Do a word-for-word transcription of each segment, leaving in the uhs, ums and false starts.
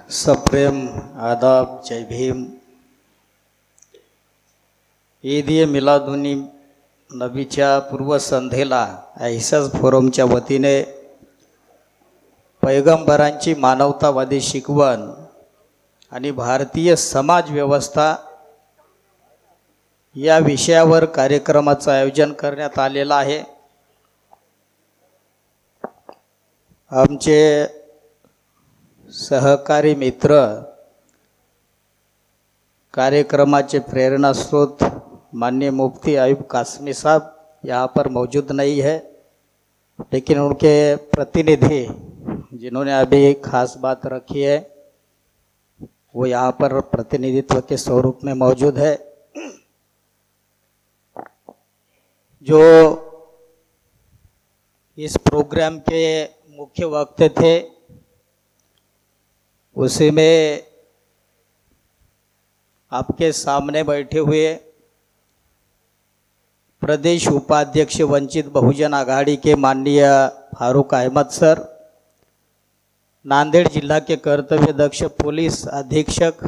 सप्रेम आदाब, जय भीम। ईद ए मिलादुन्नी नबीच्या पूर्वसंध्येला ऐसाच फोरमच्या वतीने पैगंबरांची मानवतावादी शिकवण आणि भारतीय समाज व्यवस्था या विषयावर कार्यक्रमाचं आयोजन करण्यात आलेलं आहे। आमचे सहकारी मित्र कार्यक्रमाचे प्रेरणा स्रोत माननीय मुफ्ती आयुब कासमी साहब यहाँ पर मौजूद नहीं है, लेकिन उनके प्रतिनिधि जिन्होंने अभी खास बात रखी है वो यहाँ पर प्रतिनिधित्व के स्वरूप में मौजूद है। जो इस प्रोग्राम के मुख्य वक्ता थे उसी में आपके सामने बैठे हुए प्रदेश उपाध्यक्ष वंचित बहुजन आघाड़ी के माननीय फारूक अहमद सर, नांदेड़ जिला के कर्तव्य दक्ष पुलिस अधीक्षक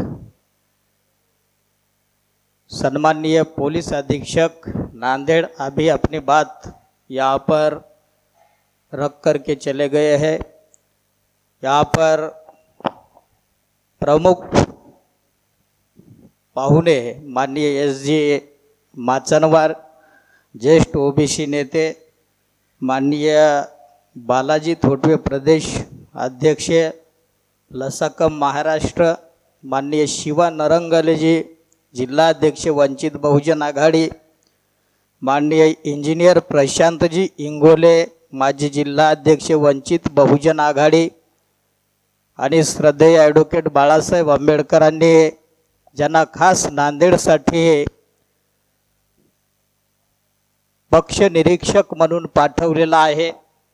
सम्माननीय पुलिस अधीक्षक नांदेड़ अभी अपनी बात यहाँ पर रख कर के चले गए हैं। यहाँ पर प्रमुख पाहुणे माननीय एस जी माचनवार, ज्येष्ठ ओबीसी नेते माननीय बालाजी थोटवे प्रदेश अध्यक्ष लसाकम महाराष्ट्र, माननीय शिवा नरंगले जी जिल्हाध्यक्ष वंचित बहुजन आघाड़ी, माननीय इंजिनियर प्रशांत जी इंगोले माजी जिल्हाध्यक्ष वंचित बहुजन आघाड़ी आणि श्रद्धेय ॲडव्होकेट बाळासाहेब आंबेडकरांनी ज्यांना खास नांदेडसाठी पक्ष निरीक्षक म्हणून पाठवलेला आहे।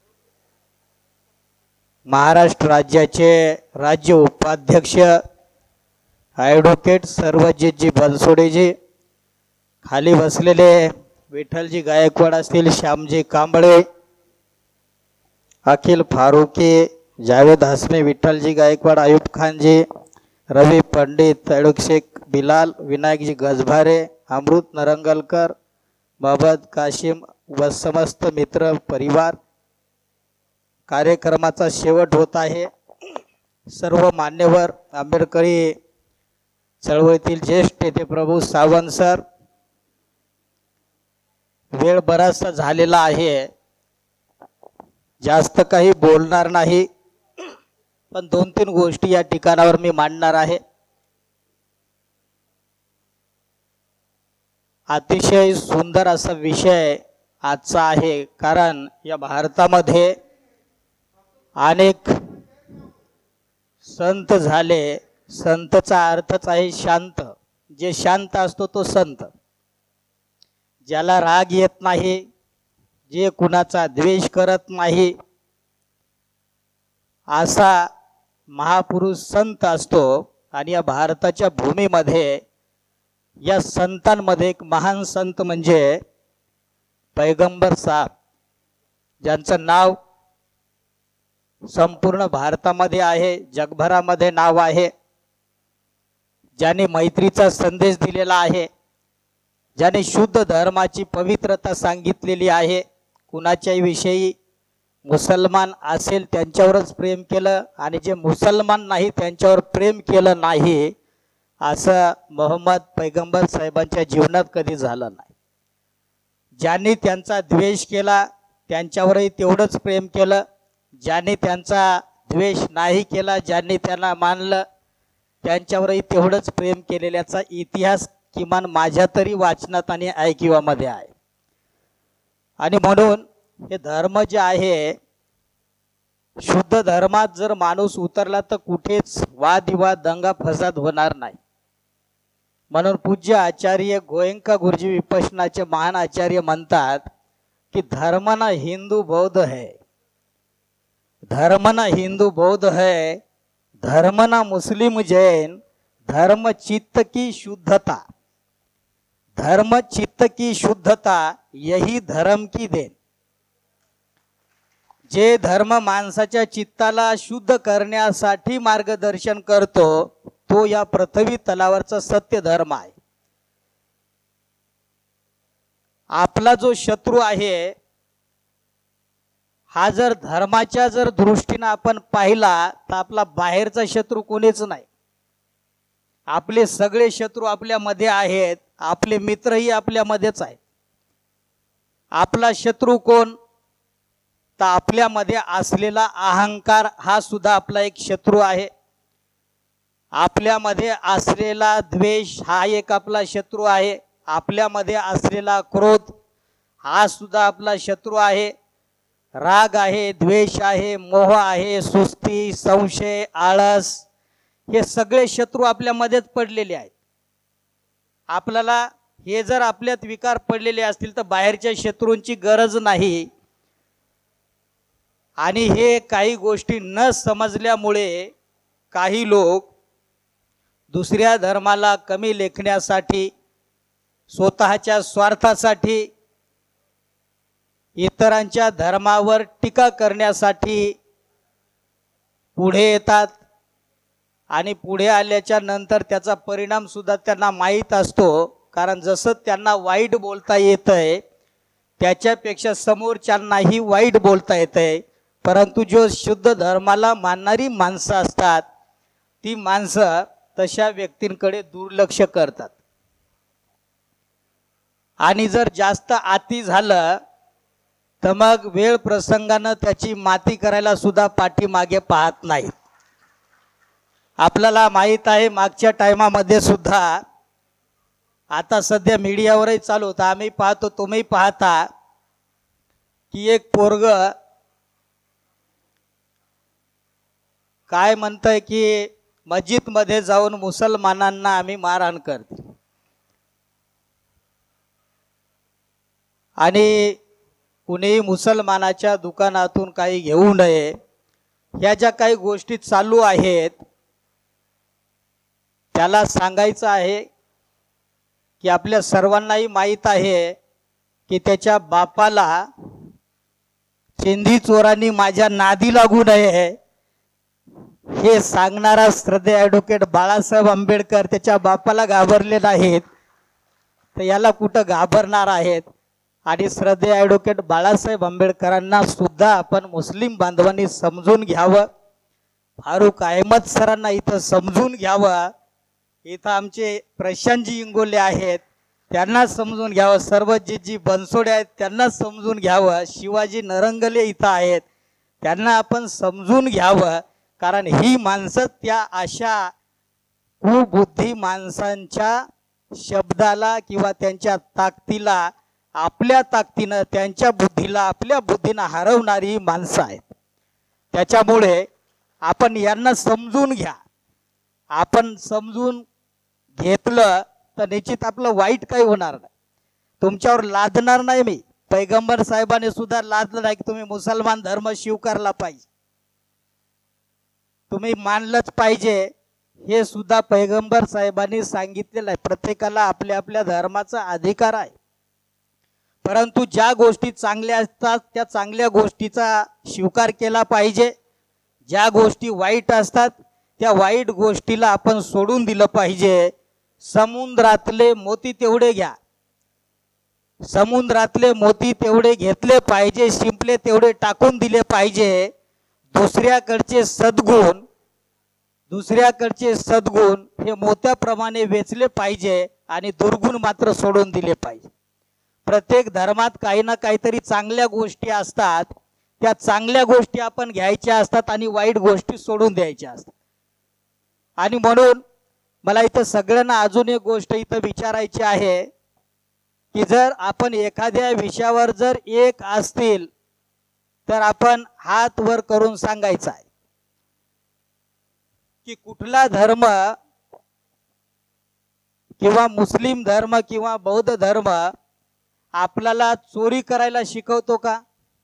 महाराष्ट्र राज्याचे राज्य उपाध्यक्ष ॲडव्होकेट सर्वजितजी बनसोडेजी, खाली बसलेले विठ्ठलजी गायकवाड असतील, श्यामजी कांबळे, अखिल फारूकी, जावेद हसमे, विठ्ठलजी गायकवाड, आयुब खान जी, रवि पंडित, ॲडव्होकेट शेख बिलाल, विनायकजी गजभारे, अमृत नरंगलकर, मोहम्मद काशिम व समस्त मित्र परिवार, कार्यक्रमाचा शेवट होत आहे। सर्व मान्यवर आंबेडकरी चळवळीतील ज्येष्ठ नेते प्रभू सावंत सर, वेळ बराचसा झालेला आहे, जास्त काही बोलणार नाही, पण दोन तीन गोष्टी या ठिकाणावर मी मांडणार आहे। अतिशय सुंदर असा विषय आजचा आहे, कारण या भारतामध्ये अनेक संत झाले। संतचा अर्थच आहे शांत, जे शांत असतो तो संत, ज्याला राग येत नाही, जे कुणाचा द्वेष करत नाही, असा महापुरुष संत असतो। आणि या भारताच्या भूमीमध्ये या संतांमध्ये एक महान संत म्हणजे पैगंबर साहब, ज्यांचं नाव संपूर्ण भारतामध्ये आहे, जगभरामध्ये नाव आहे, ज्याने मैत्रीचा संदेश दिलेला आहे, ज्याने शुद्ध धर्माची पवित्रता सांगितलेली आहे। कुणाच्याही विषयी मुसलमान असेल त्यांच्यावरच प्रेम केलं आणि जे मुसलमान नाही त्यांच्यावर प्रेम केलं नाही, असं मोहम्मद पैगंबर साहेबांच्या जीवनात कधी झालं नाही। ज्यांनी त्यांचा द्वेष केला त्यांच्यावरही तेवढंच प्रेम केलं, ज्यांनी त्यांचा द्वेष नाही केला, ज्यांनी त्यांना मानलं त्यांच्यावरही तेवढंच प्रेम केलेल्याचा इतिहास किमान माझ्या तरी वाचनात आणि ऐकिवामध्ये आहे। आणि म्हणून हे धर्म जे आहे, शुद्ध धर्मात जर माणूस उतरला तर कुठेच वादविवाद दंगा फसाद होणार नाही। म्हणून पूज्य आचार्य गोयंका गुरुजी विपश्यनाचे महान आचार्य म्हणतात की धर्म ना हिंदू बौद्ध है, धर्म ना हिंदू बौद्ध है, धर्म ना मुस्लिम जैन, धर्म चित्त की शुद्धता, धर्म चित्त की शुद्धता यही धर्म की देन। जे धर्म माणसाच्या चित्ताला शुद्ध करण्यासाठी मार्गदर्शन करतो तो या पृथ्वी तलावरचा सत्य धर्म आहे. आपला जो शत्रू आहे हा जर धर्माच्या जर दृष्टीने आपण पाहिला तर आपला बाहेरचा शत्रू कोणीच नाही. आपले सगळे शत्रू आपल्यामध्ये आहेत, आपले मित्रही आपल्यामध्येच आहेत. आपला शत्रू कोण तर आपल्यामध्ये असलेला अहंकार हा सुद्धा आपला एक शत्रू आहे. आपल्यामध्ये असलेला द्वेष हा एक आपला शत्रू आहे. आपल्यामध्ये असलेला क्रोध हा सुद्धा आपला शत्रू आहे. राग आहे, द्वेष आहे, मोह आहे, सुस्ती, संशय, आळस हे सगळे शत्रू आपल्यामध्येच पडलेले आहेत. आपल्याला हे जर आपल्यात विकार पडलेले असतील तर बाहेरच्या शत्रूंची गरज नाही. आणि हे काही गोष्टी न समजल्यामुळे काही लोक दुसऱ्या धर्माला कमी लेखण्यासाठी, स्वतःच्या स्वार्थासाठी, इतरांच्या धर्मावर टीका करण्यासाठी पुढे येतात. आणि पुढे आल्याच्या नंतर त्याचा परिणाम सुद्धा त्यांना माहीत असतो. कारण जसं त्यांना वाईट बोलता येतंय त्याच्यापेक्षा समोरच्यांनाही वाईट बोलता येतंय. परंतु जो शुद्ध धर्माला मानणारी माणसं असतात ती माणसं तशा व्यक्तींकडे दुर्लक्ष करतात. आणि जर जास्त आती झालं तर मग वेळ प्रसंगानं त्याची माती करायला सुद्धा पाठीमागे पाहत नाहीत. आपल्याला माहीत आहे मागच्या टायमामध्ये सुद्धा, आता सध्या मीडियावरही चालू होता, आम्ही पाहतो तुम्ही पाहता की एक पोरग काय म्हणतंय की मस्जिदमध्ये जाऊन मुसलमानांना आम्ही मारहाण करतो. आणि कुणीही मुसलमानाच्या दुकानातून काही घेऊ नये ह्या ज्या काही गोष्टी चालू आहेत त्याला सांगायचं आहे की आपल्या सर्वांनाही माहीत आहे की त्याच्या बापाला चिंधी चोरांनी माझ्या नादी लागू नये हे सांगणारा श्रद्धेय ॲडव्होकेट बाळासाहेब आंबेडकर त्याच्या बापाला घाबरले नाहीत तर याला कुठं घाबरणार आहेत. आणि श्रद्धेय ॲडव्होकेट बाळासाहेब आंबेडकरांना सुद्धा आपण मुस्लिम बांधवांनी समजून घ्यावं. फारुख अहमद सरांना इथं समजून घ्यावं. इथं आमचे प्रशांतजी इंगोले आहेत त्यांना समजून घ्यावं. सर्वजितजी बनसोडे आहेत त्यांना समजून घ्यावं. शिवाजी नरंगले इथं आहेत त्यांना आपण समजून घ्यावं. कारण ही माणसं त्या अशा कुबुद्धी माणसांच्या शब्दाला किंवा त्यांच्या ताकदीला आपल्या ताकदीनं, त्यांच्या बुद्धीला आपल्या बुद्धीनं हरवणारी माणसं आहेत. त्याच्यामुळे आपण यांना समजून घ्या. आपण समजून घेतलं तर निश्चित आपलं वाईट काही होणार नाही. तुमच्यावर लादणार नाही मी. पैगंबर साहेबांनी सुद्धा लादलं नाही की तुम्ही मुसलमान धर्म स्वीकारला पाहिजे, तुम्ही मानलंच पाहिजे. हे सुद्धा पैगंबर साहेबांनी सांगितलेलं आहे. प्रत्येकाला आपल्या आपल्या धर्माचा अधिकार आहे. परंतु ज्या गोष्टी चांगल्या असतात त्या चांगल्या गोष्टीचा स्वीकार केला पाहिजे. ज्या गोष्टी वाईट असतात त्या वाईट गोष्टीला आपण सोडून दिलं पाहिजे. समुद्रातले मोती तेवढे घ्या, समुद्रातले मोती तेवढे घेतले पाहिजे, शिंपले तेवढे टाकून दिले पाहिजे. दुसऱ्याकडचे सद्गुण दुसऱ्याकडचे सद्गुण हे मोत्याप्रमाणे वेचले पाहिजे आणि दुर्गुण मात्र सोडून दिले पाहिजे. प्रत्येक धर्मात काही ना काहीतरी चांगल्या गोष्टी असतात. त्या चांगल्या गोष्टी आपण घ्यायच्या असतात आणि वाईट गोष्टी सोडून द्यायच्या असतात. आणि म्हणून मला इथं सगळ्यांना अजून एक गोष्ट इथं विचारायची आहे की जर आपण एखाद्या विषयावर जर एक असतील तर आपण हात वर करून सांगायचं आहे की कुठला धर्म किंवा मुस्लिम धर्म किंवा बौद्ध धर्म आपल्याला चोरी करायला शिकवतो का?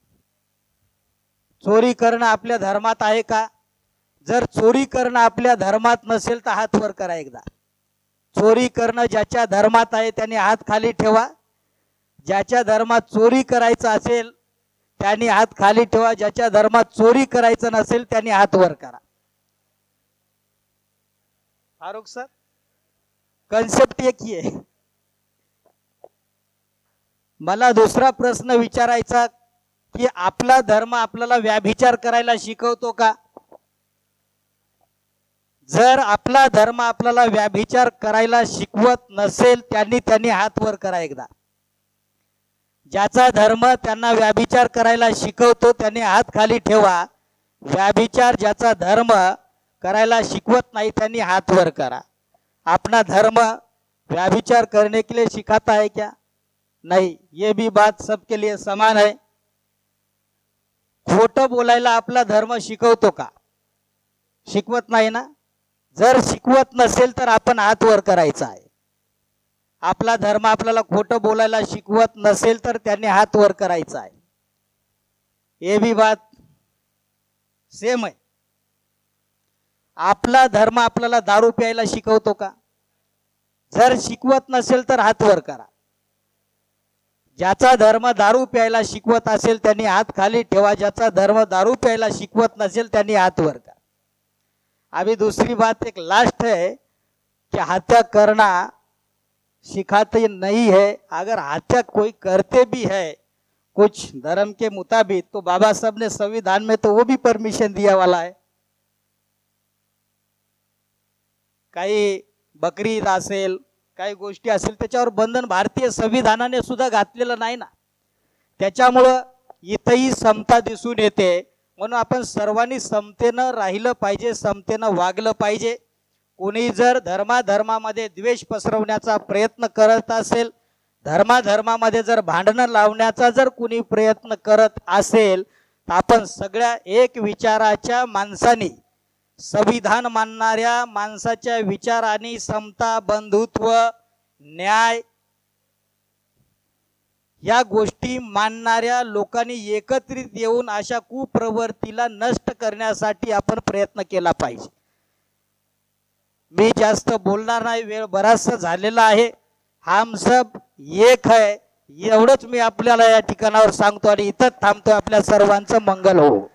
चोरी करणं आपल्या धर्मात आहे का? जर चोरी करणं आपल्या धर्मात नसेल तर हात वर करा एकदा. चोरी करणं ज्याच्या धर्मात आहे त्याने हात खाली ठेवा. ज्याच्या धर्मात चोरी करायचं असेल त्यांनी हात खाली ठेवा. ज्याच्या धर्मात चोरी करायचं नसेल त्यांनी हात वर करा. फारुख सर, कन्सेप्ट एक ही आहे. मला दुसरा प्रश्न विचारायचा की आपला धर्म आपल्याला व्याभिचार करायला शिकवतो का? जर आपला धर्म आपल्याला व्याभिचार करायला शिकवत नसेल त्यांनी त्यांनी हात वर करा एकदा. ज्याचा धर्म त्यांना व्याभिचार करायला शिकवतो त्यांनी हात खाली ठेवा. व्याभिचार ज्याचा धर्म करायला शिकवत नाही त्यांनी हात वर करा. अपना धर्म व्याभिचार करने के लिए सिखाता है क्या? नहीं. ये भी बात सबके लिए समान है. खोटं बोलायला आपला धर्म शिकवतो का? शिकवत नाही ना. जर शिकवत नसेल तर आपण हात वर करायचा आहे. आपला धर्म आपल्याला खोटं बोलायला शिकवत नसेल तर त्यांनी हात वर करायचा आहे. ये भी बात सेम आहे. आपला धर्म आपल्याला दारू प्यायला शिकवतो का? जर शिकवत नसेल तर हात वर करा. ज्याचा धर्म दारू प्यायला शिकवत असेल त्यांनी हात खाली ठेवा. ज्याचा धर्म दारू प्यायला शिकवत नसेल त्यांनी हात वर करा. अभी दूसरी बात एक लास्ट है कि हत्या करना सिखाते नहीं है. अगर हत्या कोई करते भी है कुछ धर्म के मुताबिक तो बाबा साहब ने संविधान में तो वो भी परमिशन दिया वाला है. काही बकरी ईद असेल काही गोष्टी असेल त्याच्यावर बंधन भारतीय संविधानाने सुद्धा घातलेलं नाही ना. त्याच्यामुळं इथेही समता दिसून येते. म्हणून आपण सर्वांनी समतेनं राहिलं पाहिजे, समतेनं वागलं पाहिजे. कोणी जर धर्माधर्मामध्ये द्वेष पसरवण्याचा प्रयत्न करत असेल, धर्माधर्मामध्ये जर भांडणं लावण्याचा जर कोणी प्रयत्न करत असेल तर आपण सगळ्या एक विचाराच्या माणसांनी, संविधान मानणाऱ्या माणसाच्या विचारांनी समता, बंधुत्व, न्याय या गोष्टी मानणाऱ्या लोकांनी एकत्रित येऊन अशा कुप्रवृत्तीला नष्ट करण्यासाठी आपण प्रयत्न केला पाहिजे. मी जास्त बोलणार नाही, वेळ बराचसा झालेला आहे. हम सब एक है एवढंच मी आपल्याला या ठिकाणावर सांगतो आणि इथंच थांबतो. आपल्या सर्वांचं मंगल हो.